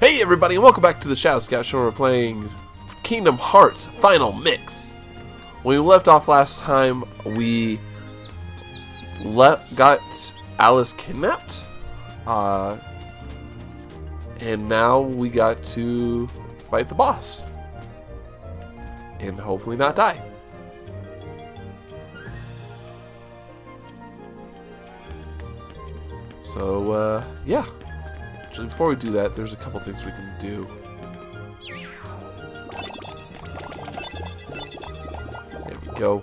Hey everybody, and welcome back to the Shadow Scout Show. We're playing Kingdom Hearts Final Mix. When we left off last time, we got Alice kidnapped. And now we got to fight the boss. And hopefully not die. So, yeah. Actually, before we do that, there's a couple things we can do. There we go.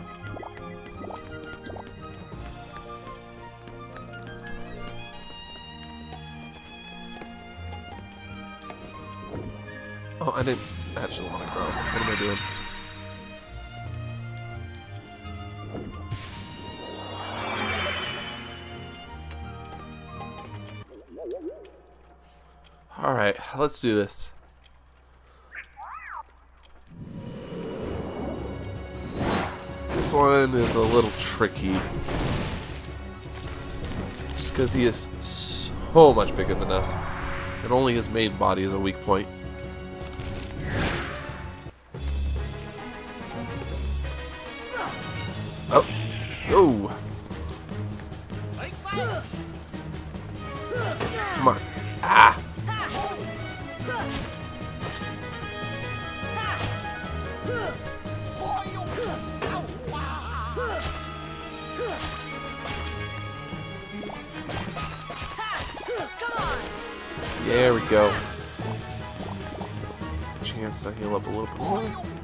Oh, I didn't actually want to grow. What am I doing? Alright, let's do this. This one is a little tricky. Just because he is so much bigger than us. And only his main body is a weak point. Oh. Oh. Come on. Ah. There we go. Chance to heal up a little bit more.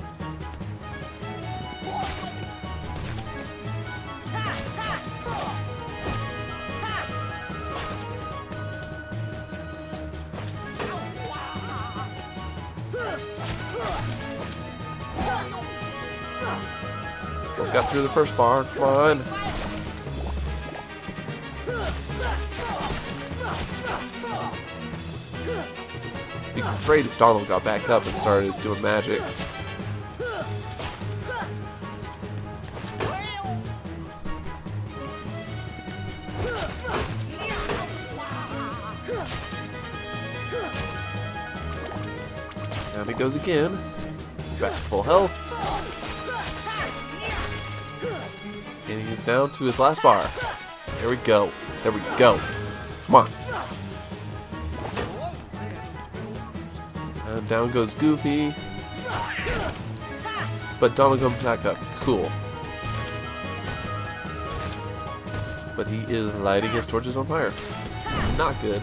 Just got through the first bar. Come on. Be afraid if Donald got back up and started doing magic. Down he goes again. Back to full health. And he's down to his last bar. There we go. There we go. Come on. And down goes Goofy. But Donald comes back up. Cool. But he is lighting his torches on fire. Not good.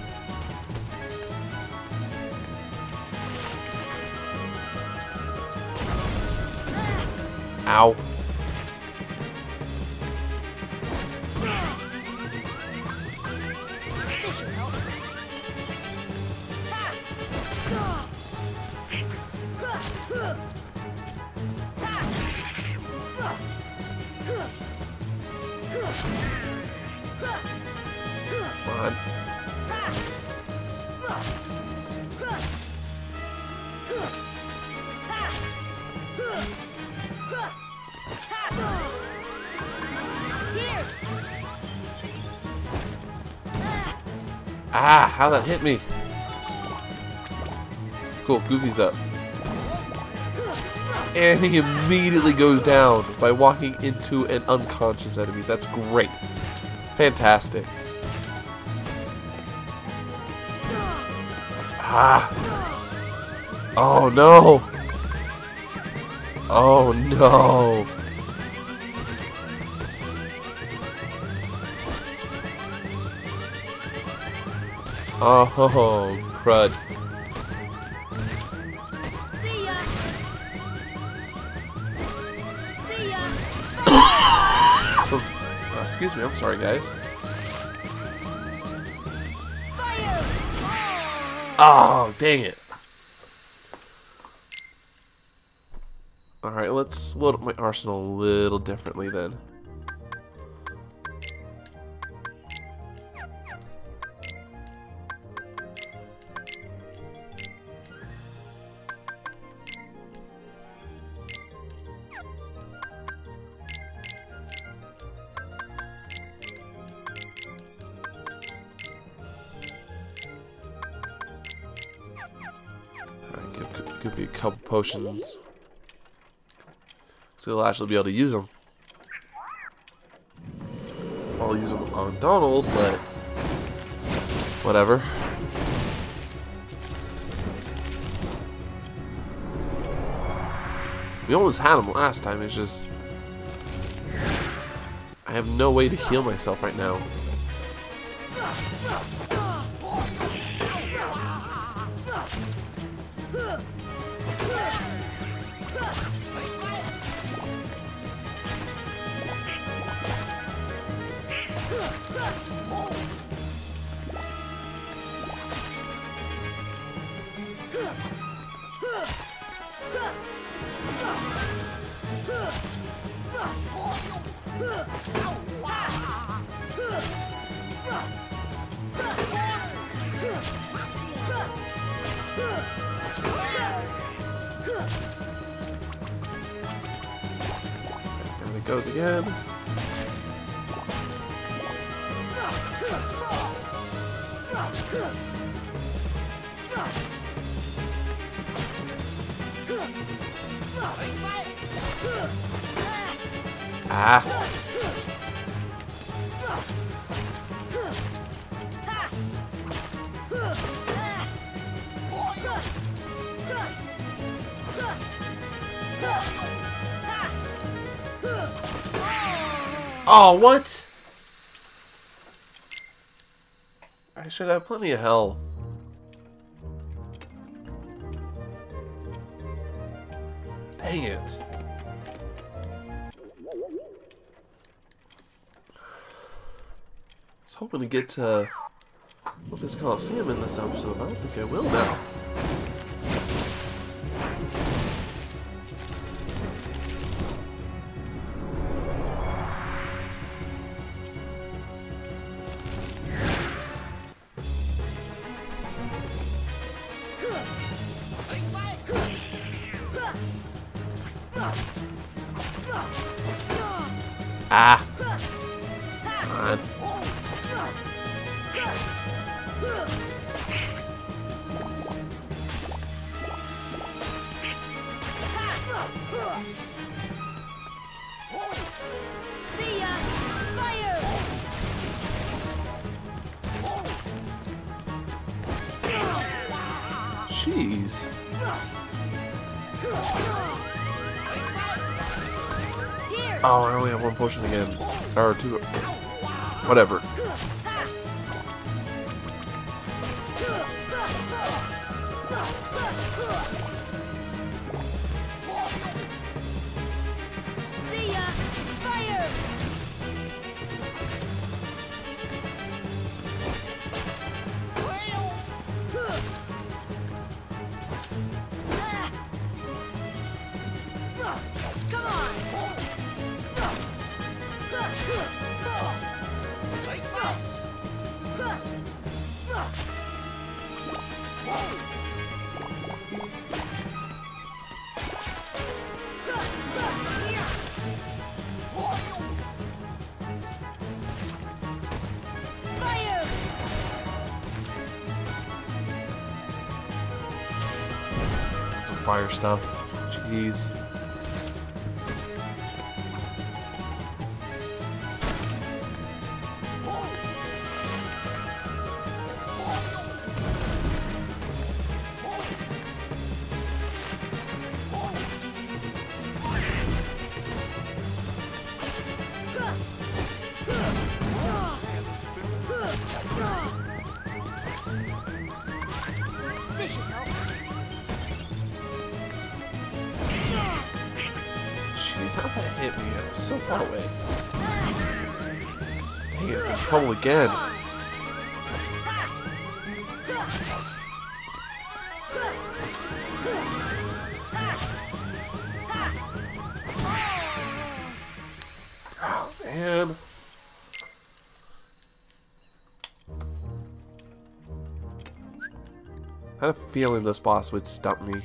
Ow. Come on. Ah, how that hit me? Cool, Goofy's up. And he immediately goes down by walking into an unconscious enemy. That's great. Fantastic. Ah. Oh no. Oh no. Oh, crud. See ya. See ya. Excuse me, I'm sorry, guys. Fire. Oh, dang it. Alright, let's load up my arsenal a little differently then. Goofy a couple potions. So he'll actually be able to use them. I'll use them on Donald, but whatever. We almost had him last time, it's just I have no way to heal myself right now. There it goes again. Ah. Oh, what? I should have plenty of health. Dang it. I was hoping to get to this Coliseum in this episode, but I don't think I will now. Ah! Come on. See ya! Fire! Jeez. Here! Oh, I only have one potion again. Or two. Whatever. See ya! Fire! Come on! Fire! Some fire stuff. Jeez. This should help. Jeez, how did that hit me? I was so far away. Dang it, I'm in trouble again. Oh, man. I had a feeling this boss would stump me.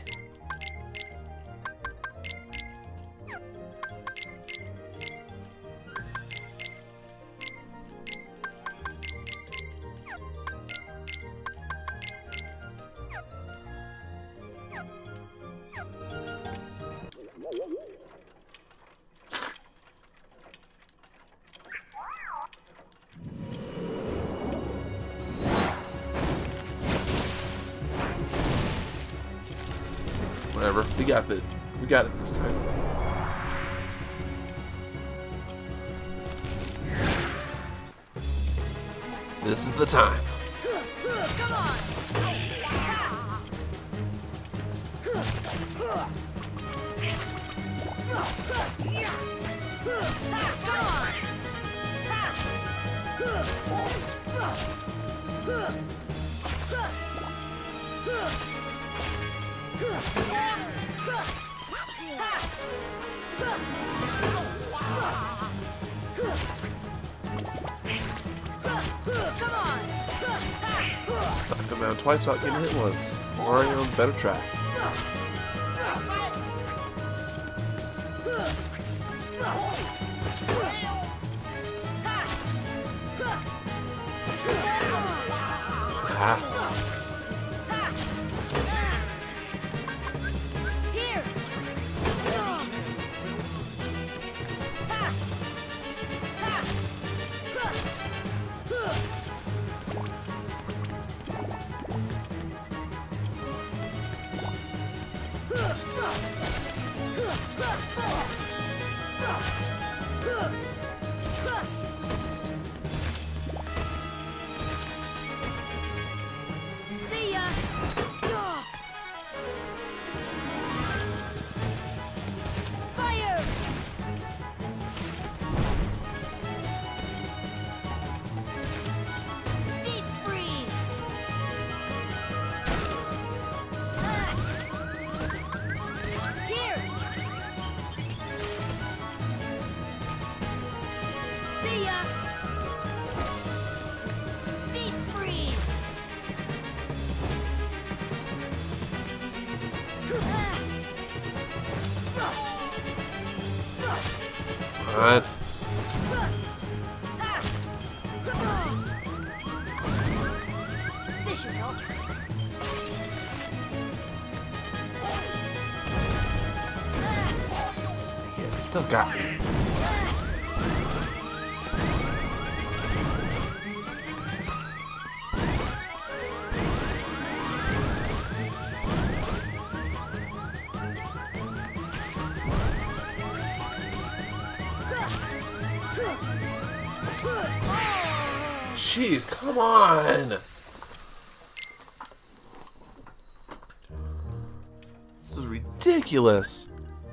Whatever. We got it. We got it this time. This is the time. Come on. Knocked him down twice without getting hit once. Already on better track. Ah. Here. See ya. Fire. Deep freeze. Here. See ya. Deep freeze. Alright. This should help. Yeah, still got me. Jeez, come on! This is ridiculous.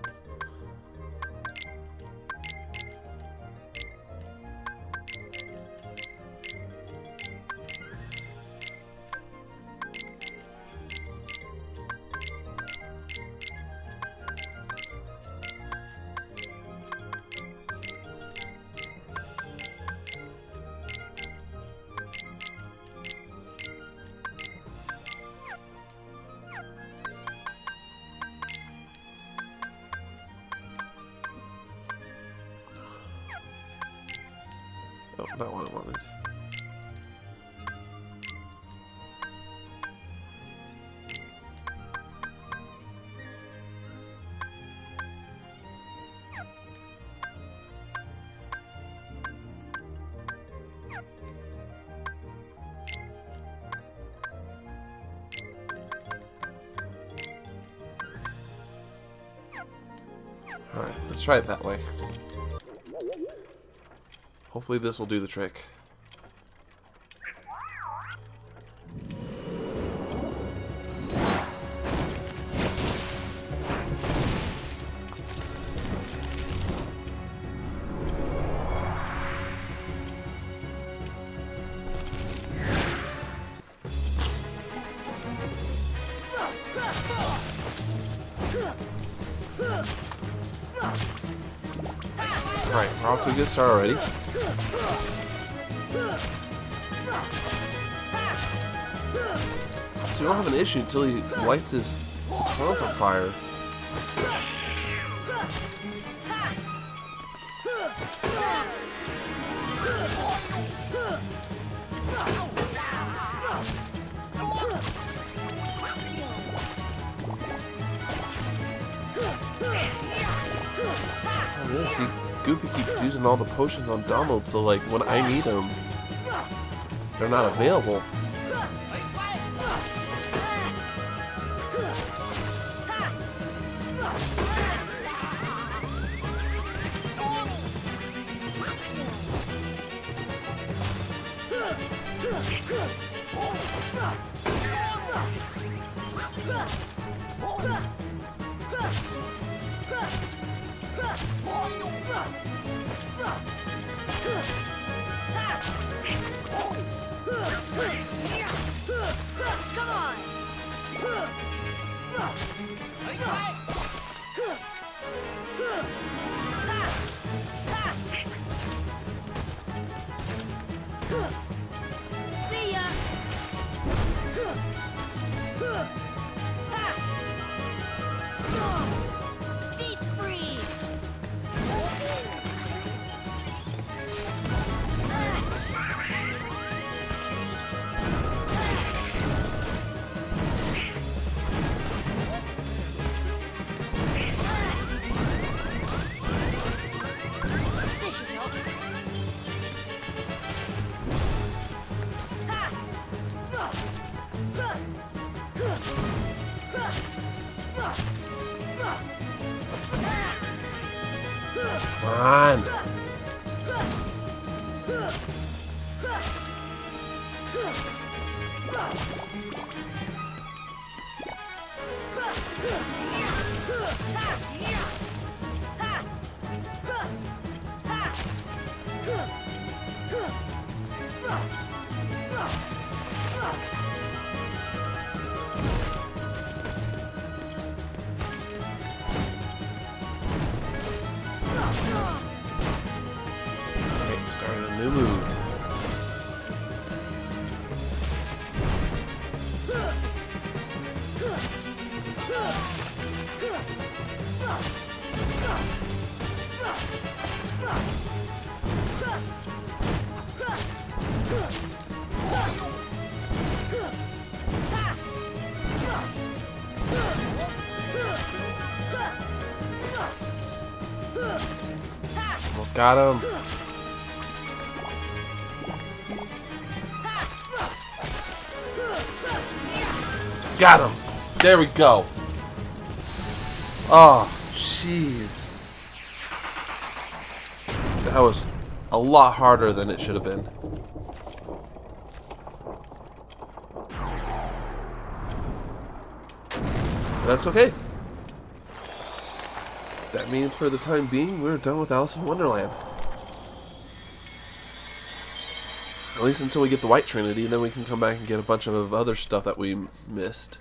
Oh, not what I wanted. Alright, let's try it that way. Hopefully this will do the trick. Alright, we're off to a good start already. So we don't have an issue until he lights his taunts on fire. See, Goofy keeps using all the potions on Donald, so like when I need them, they're not available. See ya. Deep freeze. This should help. Come on. Okay, started a new move. Almost got him. Got him. There we go. Oh, jeez. That was a lot harder than it should have been. But that's okay. That means for the time being, we're done with Alice in Wonderland. At least until we get the White Trinity, then we can come back and get a bunch of other stuff that we missed.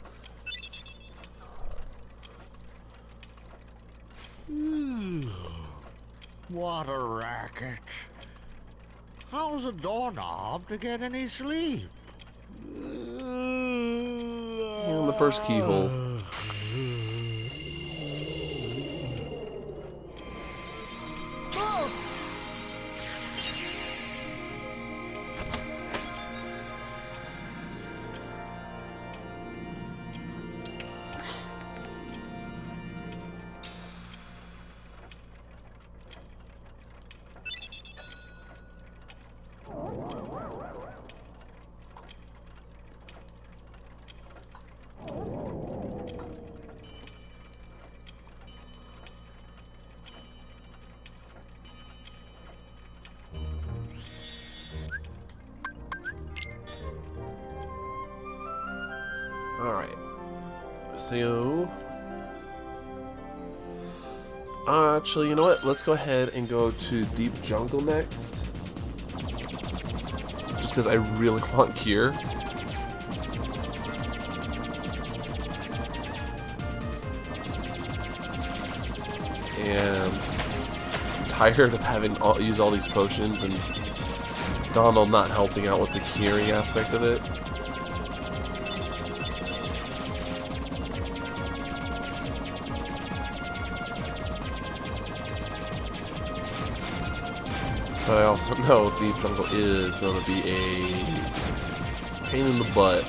What a racket. How's a doorknob to get any sleep? And the first keyhole. Alright. So... actually, you know what? Let's go ahead and go to Deep Jungle next. Just because I really want Cure. And I'm tired of having use all these potions and Donald not helping out with the curing aspect of it. But I also know Deep Jungle is going to be a pain in the butt.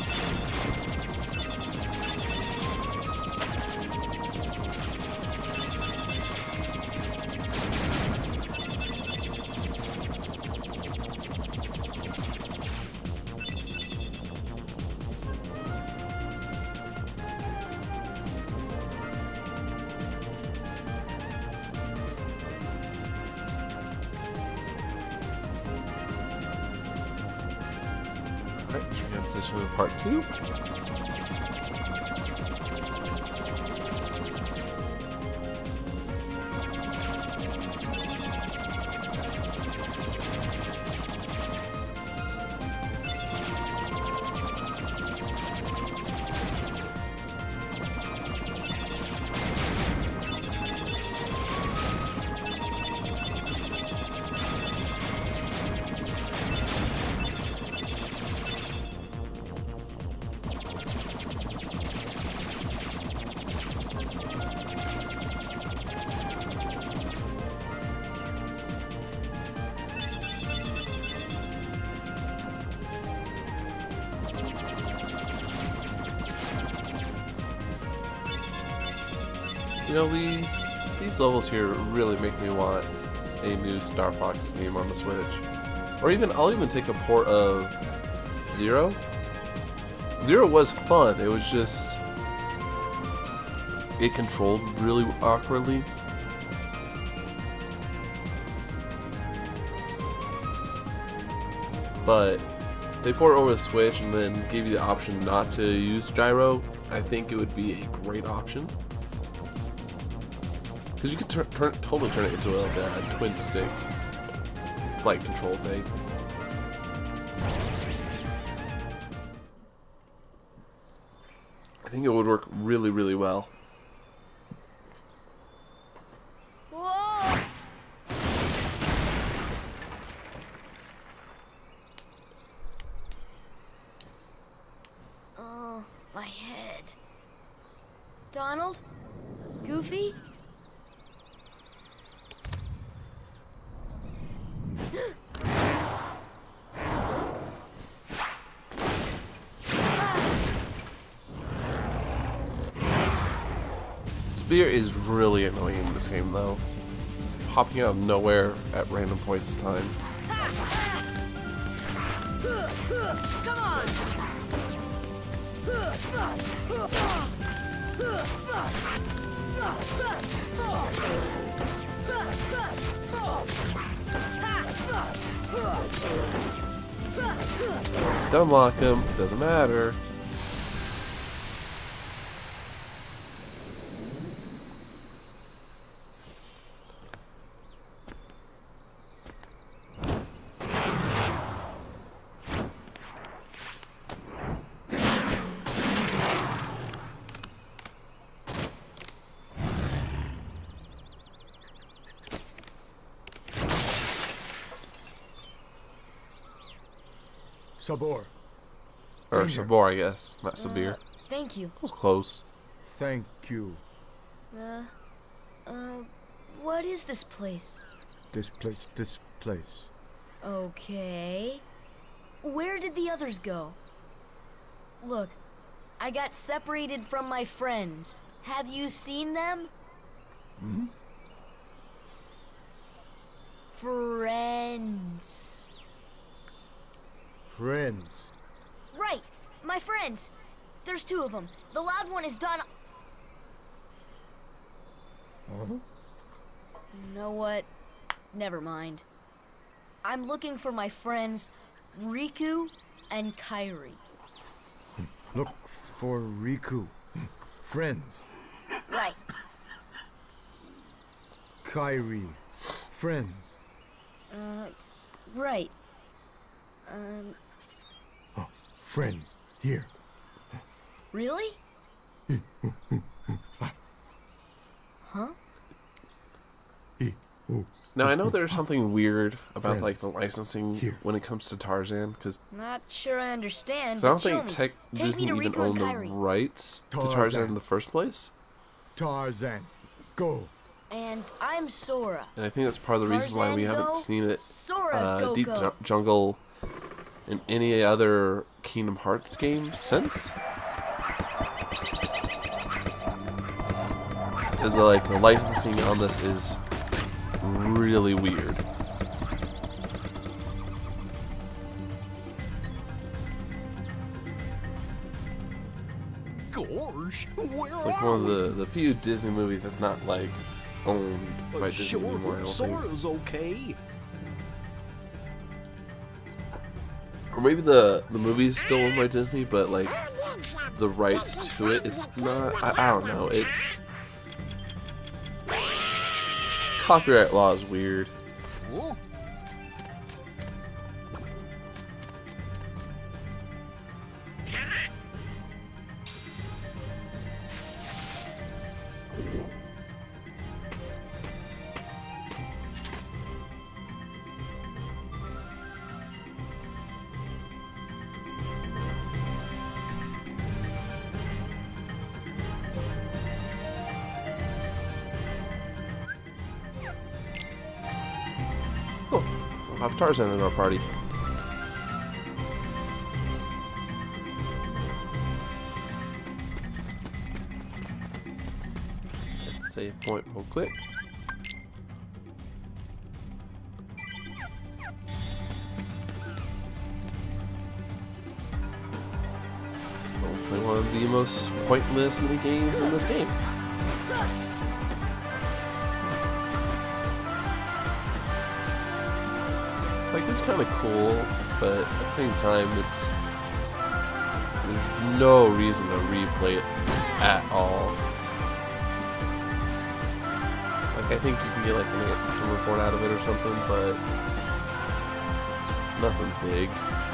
Alright, transition to part 2. You know, these levels here really make me want a new Star Fox game on the Switch. Or even, I'll even take a port of Zero. Zero was fun, it was just, it controlled really awkwardly. But if they port it over the Switch and then give you the option not to use gyro, I think it would be a great option. Because you could totally turn it into like a twin stick flight control thing. I think it would work really, really well. Whoa! Oh, my head. Donald? Goofy? Spear is really annoying in this game though. Popping out of nowhere at random points in time. Come on! Just unlock him, doesn't matter. Sabor. Or Danger. Sabor, I guess, not Sabir. Thank you. It was close. Thank you. What is this place? This place. Okay. Where did the others go? Look, I got separated from my friends. Have you seen them? Hmm? Friends. Friends. Right, my friends. There's two of them. The loud one is Don. Huh? You know what? Never mind. I'm looking for my friends, Riku and Kairi. Look for Riku. Friends. Right. Kairi. Friends. Right. Oh, friends. Here. Really? Huh? Now I know there's something weird about Friends. like the licensing Here. when it comes to Tarzan, because Not sure I understand. I But don't show think me. Take Take me Disney to even Riku and owned the Kairi. rights to Tarzan. Tarzan in the first place, Tarzan. Go. And I'm Sora. and I think that's part of the reason why we Tarzan haven't go, seen it Sora go Deep go. Jungle in any other Kingdom Hearts game since. Is like the licensing on this is really weird. Gosh, where It's like one of the few Disney movies that's not like owned by Disney Sure, anymore, I don't think. Sora's okay. Or maybe the movie is still owned by Disney, but like the rights to it, it's not. I don't know. It's copyright law is weird. Huh? Cool. We'll have Tarzan in our party. save point real quick. We'll play one of the most pointless mini games in this game. Like, it's kind of cool, but at the same time, there's no reason to replay it at all. Like, I think you can get like some report out of it or something, but nothing big.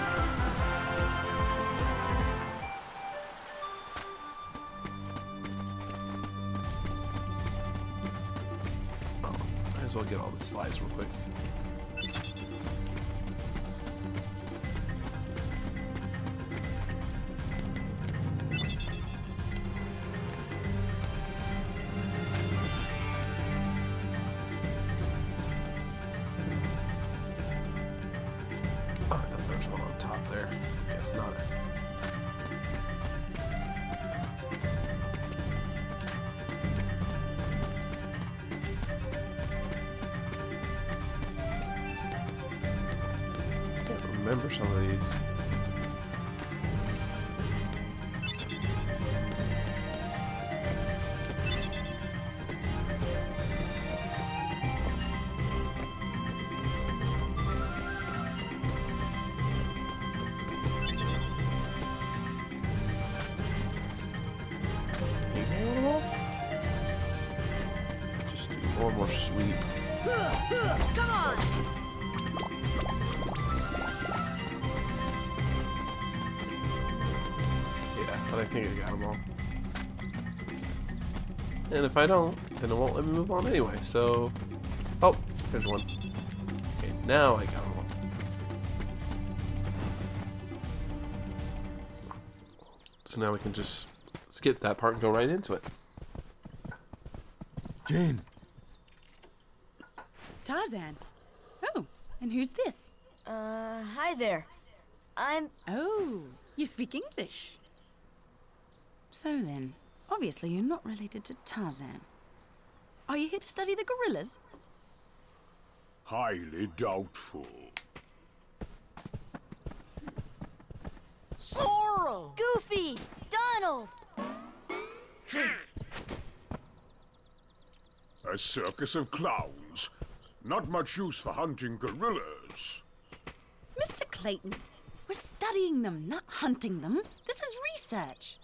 Oh, might as well get all the slides real quick. Remember some of these. Just do one more sweep. Come on! But I think I got them all. And if I don't, then it won't let me move on anyway, so... Oh, there's one. Okay, now I got them all. So now we can just skip that part and go right into it. Jane. Tarzan. Oh, and who's this? Hi there. Oh, you speak English. So then, obviously you're not related to Tarzan. Are you here to study the gorillas? Highly doubtful. Sorrel! Goofy! Donald! A circus of clowns. Not much use for hunting gorillas. Mr. Clayton, we're studying them, not hunting them. This is research.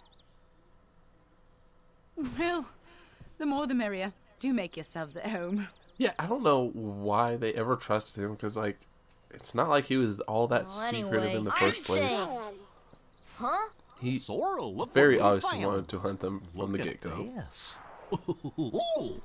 Well, the more the merrier. Do make yourselves at home. Yeah, I don't know why they ever trusted him, because, like, it's not like he was all that secretive in the first place. Huh? He Sorrel, look very what we obviously found. wanted to hunt them from the Look at get-go. this. Ooh.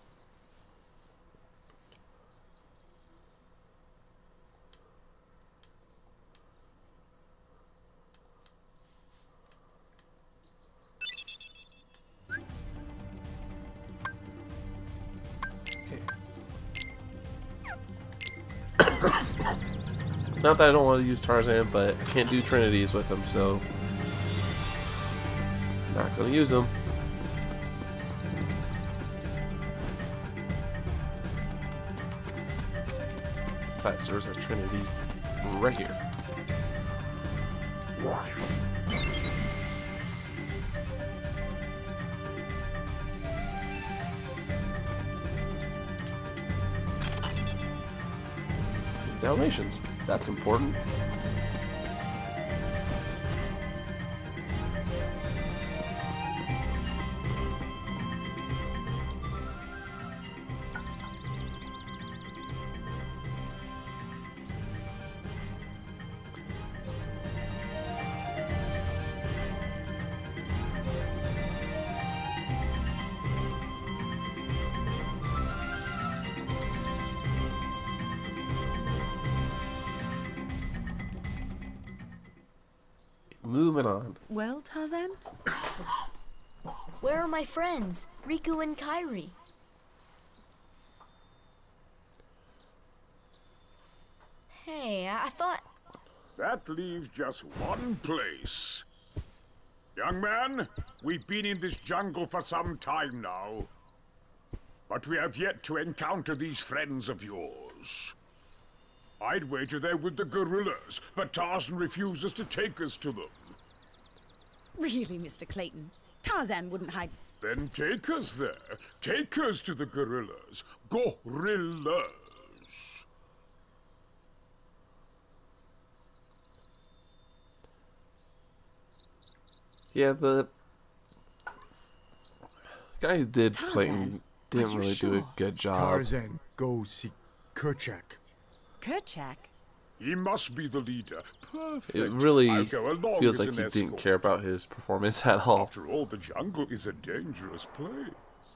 Not that I don't want to use Tarzan, but I can't do Trinities with him, so not gonna use him. Besides, there's a Trinity right here. Dalmatians. That's important. Moving on. Well, Tarzan? Where are my friends, Riku and Kairi? Hey, I thought... That leaves just one place. Young man, we've been in this jungle for some time now. but we have yet to encounter these friends of yours. I'd wager they're with the gorillas, but Tarzan refuses to take us to them. Really, Mr. Clayton? Tarzan wouldn't hide. Then take us there. Take us to the gorillas. Gorillas. Yeah, the guy who did Tarzan, Clayton didn't are you really do a sure? good job. Tarzan, go see Kerchak. Kerchak? He must be the leader. Perfect. It really I'll go along feels as like an he didn't escort. care about his performance at all. After all, the jungle is a dangerous place.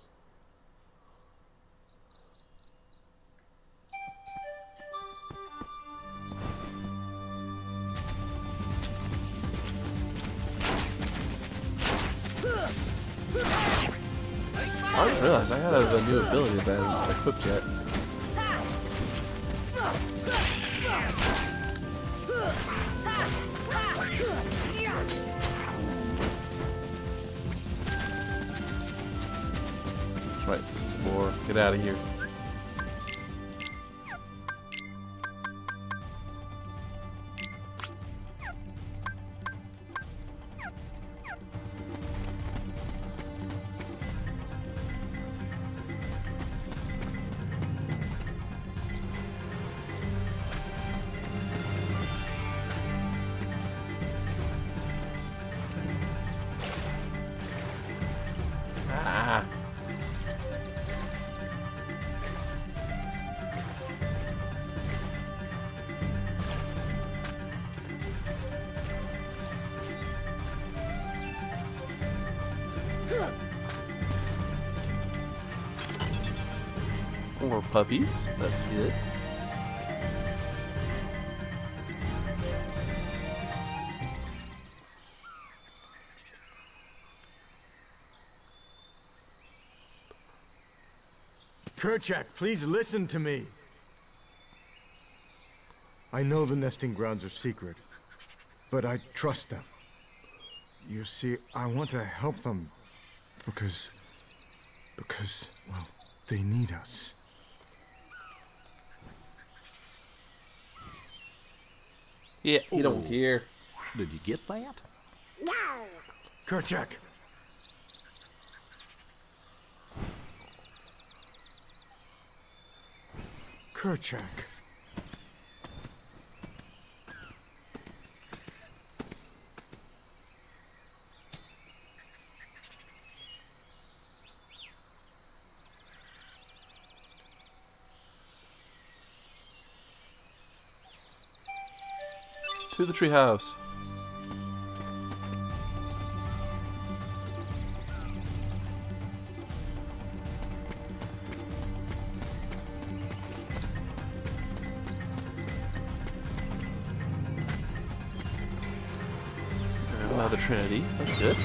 I just realized I got a new ability that I haven't equipped yet. That's right, this is more. Get out of here. Ah. More puppies. That's good. Kerchak, please listen to me. I know the nesting grounds are secret, but I trust them. You see, I want to help them because, well, they need us. Yeah, he don't care. Did you get that? Kerchak! Kerchak. To the treehouse. Another Trinity. That's good.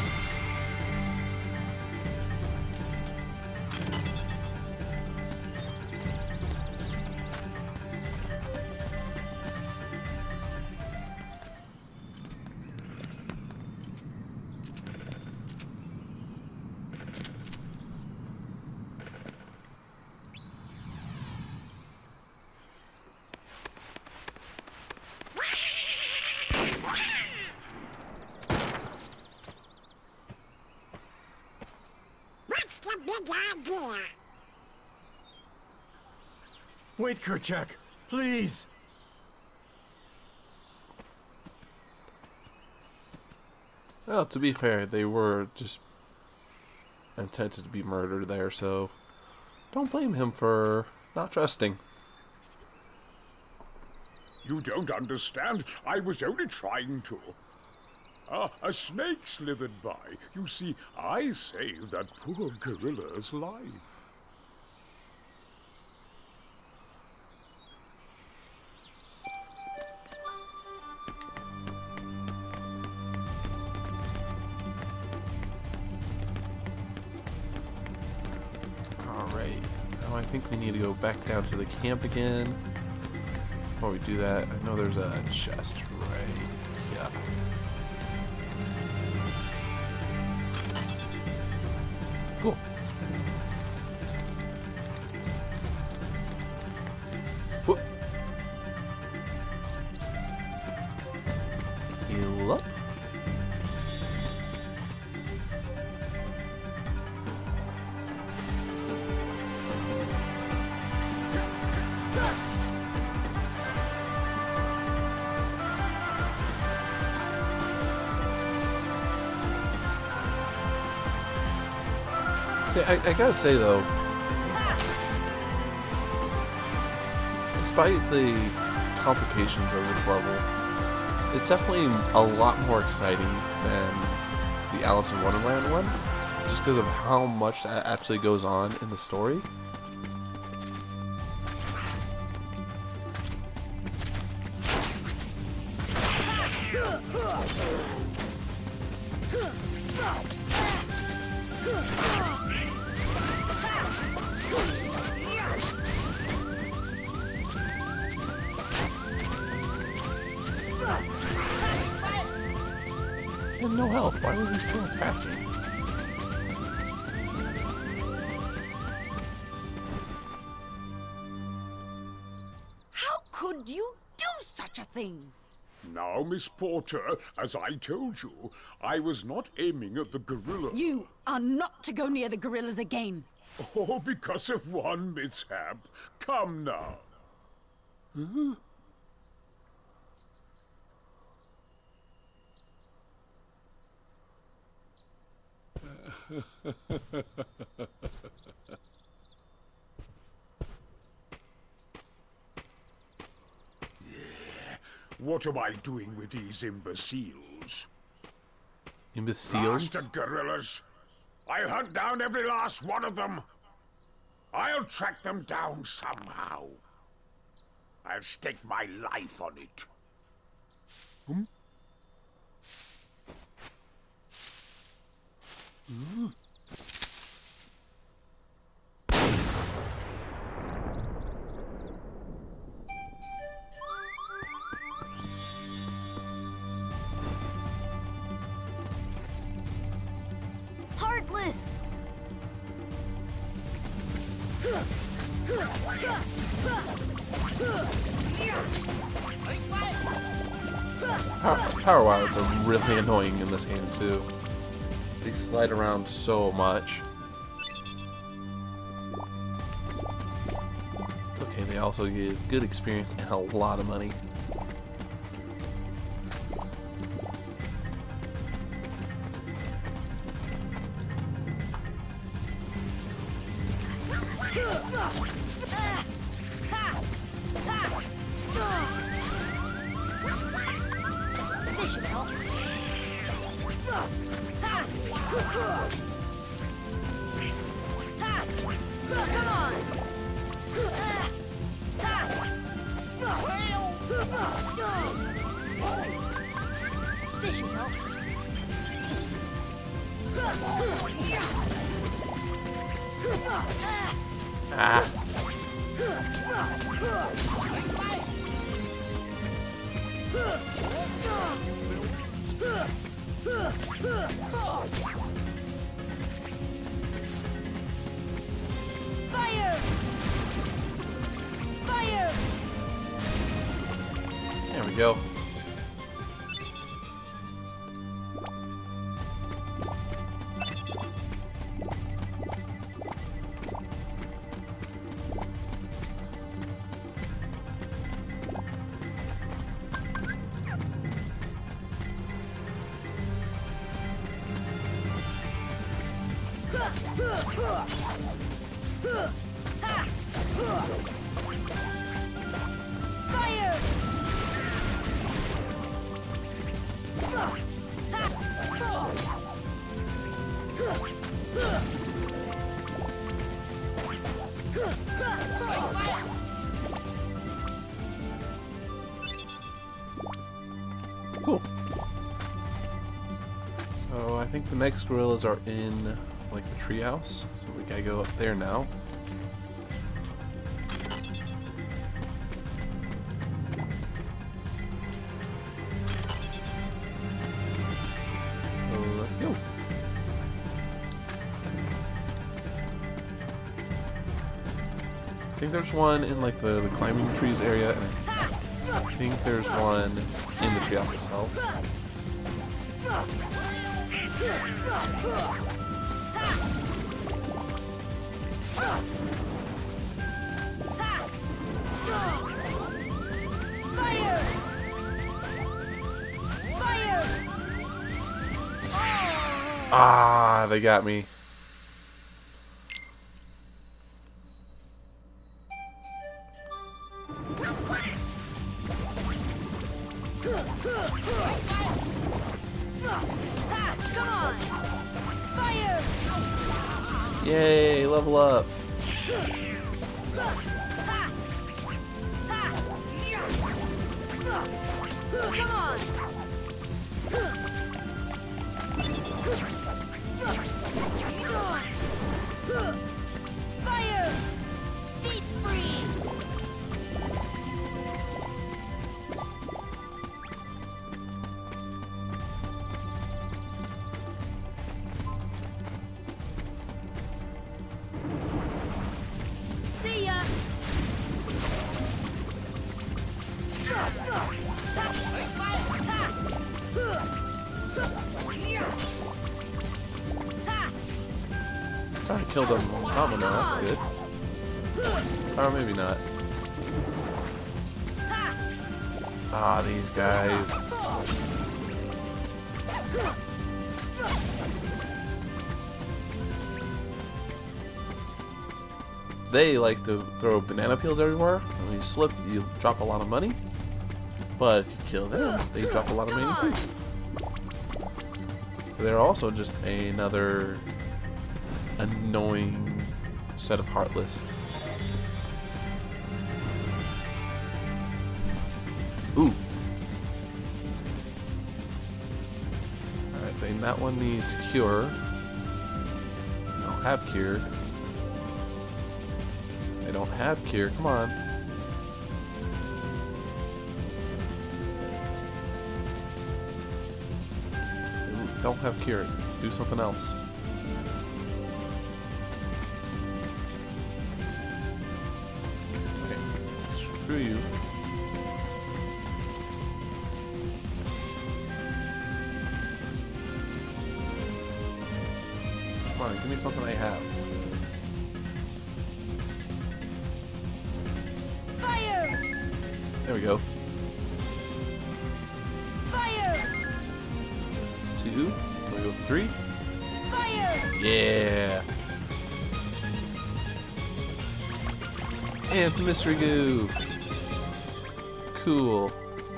What's the big idea? Wait, Kerchak, please! Well, to be fair, they were just intended to be murdered there, so don't blame him for not trusting. You don't understand. I was only trying to. Ah, a snake slithered by. You see, I saved that poor gorilla's life. Alright, now I think we need to go back down to the camp again. Before we do that, I know there's a chest right here. Cool. See, I gotta say though, despite the complications of this level, it's definitely a lot more exciting than the Alice in Wonderland one, just because of how much that actually goes on in the story. He had no health. Why was he still attacking? How could you do such a thing? Now, Miss Porter, as I told you, I was not aiming at the gorilla. You are not to go near the gorillas again. Oh, because of one mishap. Come now. Huh? What am I doing with these imbeciles? Imbeciles? Bastard gorillas! I'll hunt down every last one of them. I'll track them down somehow. I'll stake my life on it. Hmm? Heartless! Power wires are really annoying in this game too. They slide around so much. It's okay, they also give good experience and a lot of money. This should help. Come on! This should help. Ah. Fire! Fire! There we go. Fire! Cool. So I think the next gorillas are in like the treehouse. So we gotta go up there now. So let's go. I think there's one in like the climbing trees area, and I think there's one in the treehouse itself. Fire! Fire! Ah, they got me. Yay, level up. Come on! Fire! Deep freeze! See ya! Trying to kill them on combo now, that's good. Or maybe not. Ah, these guys. They like to throw banana peels everywhere. When you slip, you drop a lot of money. But if you kill them, they drop a lot of money too. They're also just another annoying set of heartless. Ooh. Alright, then that one needs cure. I don't have cure. I don't have cure, come on. Ooh, don't have cure. Do something else. Screw you. Come on, give me something I have. Fire! There we go. Fire! It's 2. Can we go for 3? Fire! Yeah! And some mystery goo! Cool.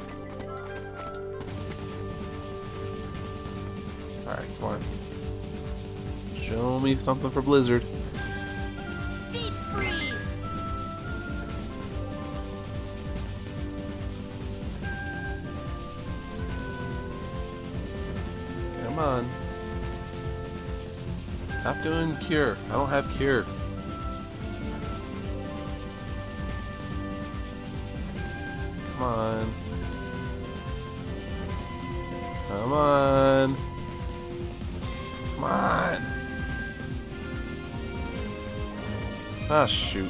Alright, come on. Show me something for Blizzard. Deep freeze! Come on. Stop doing cure. I don't have cure. Come on. Come on. Come on. Ah, shoot.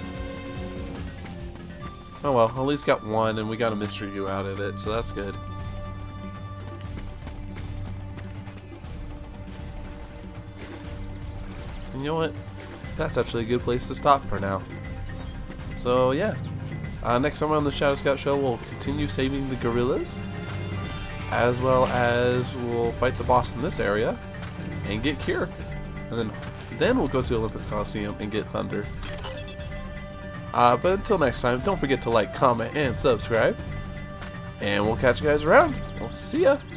Oh well, at least got one, and we got a mystery goo out of it, so that's good. And you know what? That's actually a good place to stop for now. So yeah. Next time on the Shadow Scout Show, we'll continue saving the gorillas, as well as we'll fight the boss in this area and get Cure, and then we'll go to Olympus Coliseum and get Thunder. But until next time, don't forget to like, comment, and subscribe, and we'll catch you guys around. We'll see ya.